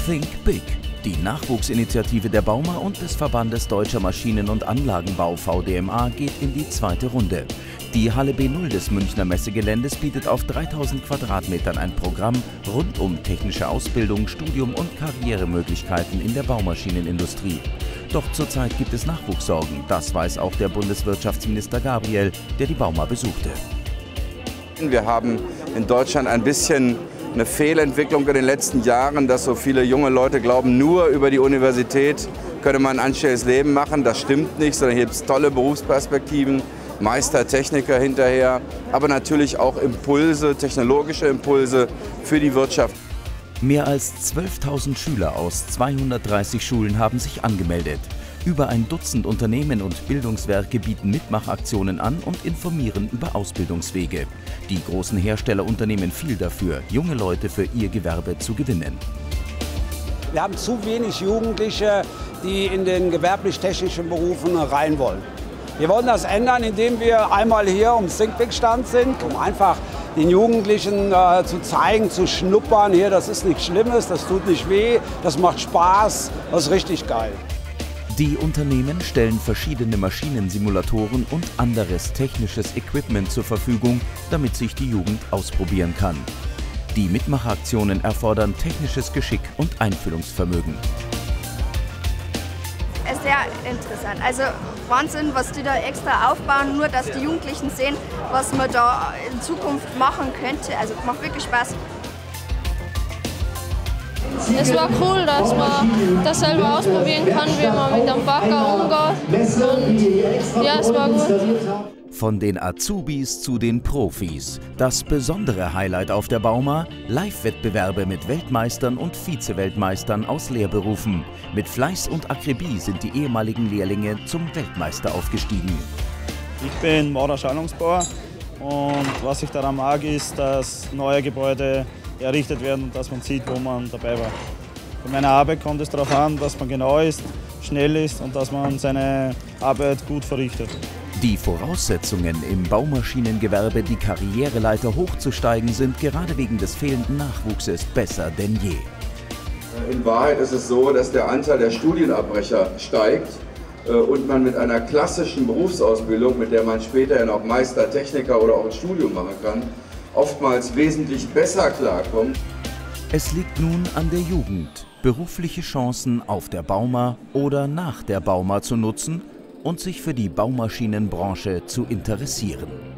Think Big. Die Nachwuchsinitiative der Bauma und des Verbandes Deutscher Maschinen- und Anlagenbau VDMA geht in die zweite Runde. Die Halle B0 des Münchner Messegeländes bietet auf 3000 Quadratmetern ein Programm rund um technische Ausbildung, Studium und Karrieremöglichkeiten in der Baumaschinenindustrie. Doch zurzeit gibt es Nachwuchssorgen, das weiß auch der Bundeswirtschaftsminister Gabriel, der die Bauma besuchte. Wir haben in Deutschland ein bisschen eine Fehlentwicklung in den letzten Jahren, dass so viele junge Leute glauben, nur über die Universität könne man ein anständiges Leben machen. Das stimmt nicht, sondern hier gibt es tolle Berufsperspektiven, Meister, Techniker hinterher, aber natürlich auch Impulse, technologische Impulse für die Wirtschaft. Mehr als 12.000 Schüler aus 230 Schulen haben sich angemeldet. Über ein Dutzend Unternehmen und Bildungswerke bieten Mitmachaktionen an und informieren über Ausbildungswege. Die großen Hersteller unternehmen viel dafür, junge Leute für ihr Gewerbe zu gewinnen. Wir haben zu wenig Jugendliche, die in den gewerblich-technischen Berufen rein wollen. Wir wollen das ändern, indem wir einmal hier am Think Big Stand sind, um einfach den Jugendlichen zu zeigen, zu schnuppern. Hier, das ist nichts Schlimmes, das tut nicht weh, das macht Spaß, das ist richtig geil. Die Unternehmen stellen verschiedene Maschinensimulatoren und anderes technisches Equipment zur Verfügung, damit sich die Jugend ausprobieren kann. Die Mitmachaktionen erfordern technisches Geschick und Einfühlungsvermögen. Es ist sehr interessant. Also Wahnsinn, was die da extra aufbauen, nur dass die Jugendlichen sehen, was man da in Zukunft machen könnte. Also macht wirklich Spaß. Es war cool, dass man das selber ausprobieren kann, wie man mit dem Bagger umgeht. Und ja, es war gut. Von den Azubis zu den Profis. Das besondere Highlight auf der Bauma: Live-Wettbewerbe mit Weltmeistern und Vize-Weltmeistern aus Lehrberufen. Mit Fleiß und Akribie sind die ehemaligen Lehrlinge zum Weltmeister aufgestiegen. Ich bin Maurer-Schalungsbauer und was ich daran mag, ist, dass neue Gebäude errichtet werden und dass man sieht, wo man dabei war. Bei meiner Arbeit kommt es darauf an, dass man genau ist, schnell ist und dass man seine Arbeit gut verrichtet. Die Voraussetzungen im Baumaschinengewerbe, die Karriereleiter hochzusteigen, sind gerade wegen des fehlenden Nachwuchses besser denn je. In Wahrheit ist es so, dass der Anteil der Studienabbrecher steigt und man mit einer klassischen Berufsausbildung, mit der man später ja noch Meister, Techniker oder auch ein Studium machen kann, oftmals wesentlich besser klarkommt. Es liegt nun an der Jugend, berufliche Chancen auf der Bauma oder nach der Bauma zu nutzen und sich für die Baumaschinenbranche zu interessieren.